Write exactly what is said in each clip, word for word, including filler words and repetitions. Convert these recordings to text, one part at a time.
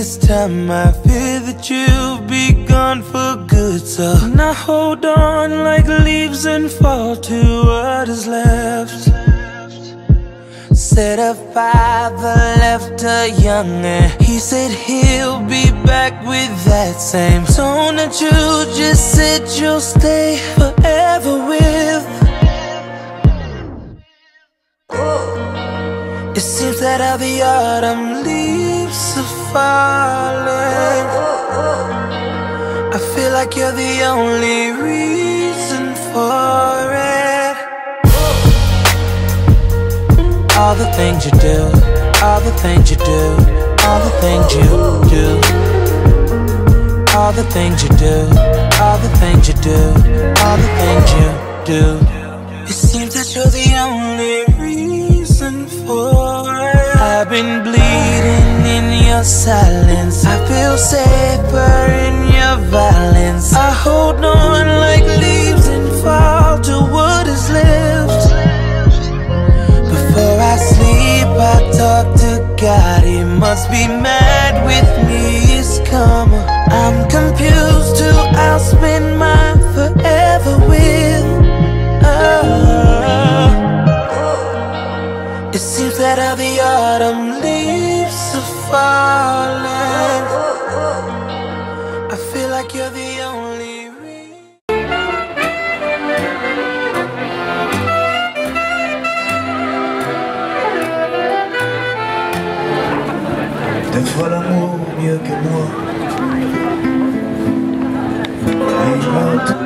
this time I fear that you'll be gone for good. So now hold on like leaves and fall to what is left. Said a father left a young and he said he'll be back with that same tone that you just said you'll stay forever with. It seems that all the autumn leaves are falling. I feel like you're the only reason for it. All the things you do, all the things you do, all the things you do, all the things you do, all the things you do, all the things you do. It seems that you're the only reason for it. I've been bleeding in your silence. I feel safer in your violence. I hold on like leaves and fall to what is left. Before I sleep, I talk to God. He must be mad with me. It's karma. I'm confused who I'll spend my forever with. Oh. It seems that all the autumn leaves are falling. I feel like you're the only reason. Deux fois l'amour mieux que moi. Et maintenant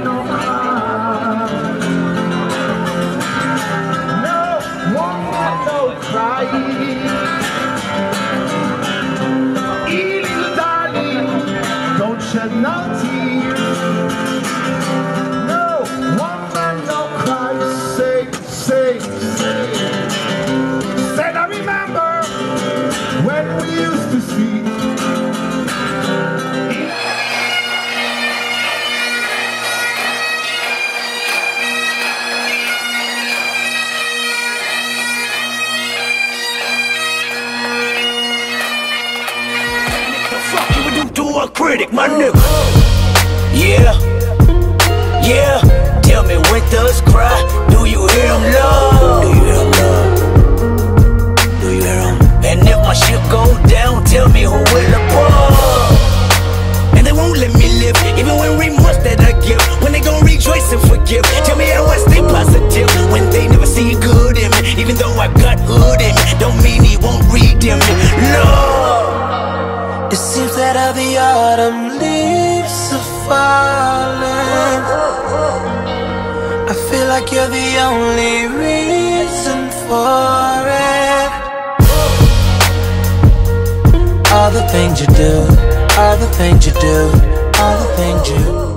don't shed no tears. No woman, no cry. Say, say, say. Said I remember when we used to speak. A critic, my nigga. Yeah, yeah. Tell me when does cry? Do you hear him love? Do you hear him love? Do you hear him? And if my shit go down, tell me who will above. And they won't let me live, even when remorse that I give. When they gon' rejoice and forgive. Tell me how I stay positive when they never see good in me. Even though I got hood in me, don't mean he won't redeem me. Love. It seems that all the autumn leaves are falling. I feel like you're the only reason for it. All the things you do, all the things you do, all the things you